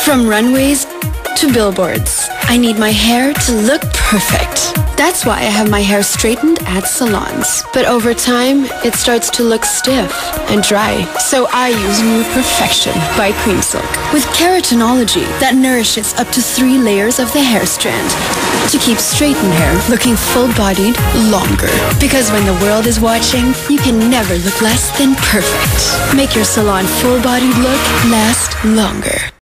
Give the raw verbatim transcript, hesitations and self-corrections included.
From runways to billboards, I need my hair to look perfect. That's why I have my hair straightened at salons. But over time, it starts to look stiff and dry. So I use New Perfection by Cream Silk with keratonology that nourishes up to three layers of the hair strand to keep straightened hair looking full-bodied longer. Because when the world is watching, you can never look less than perfect. Make your salon full-bodied look last longer.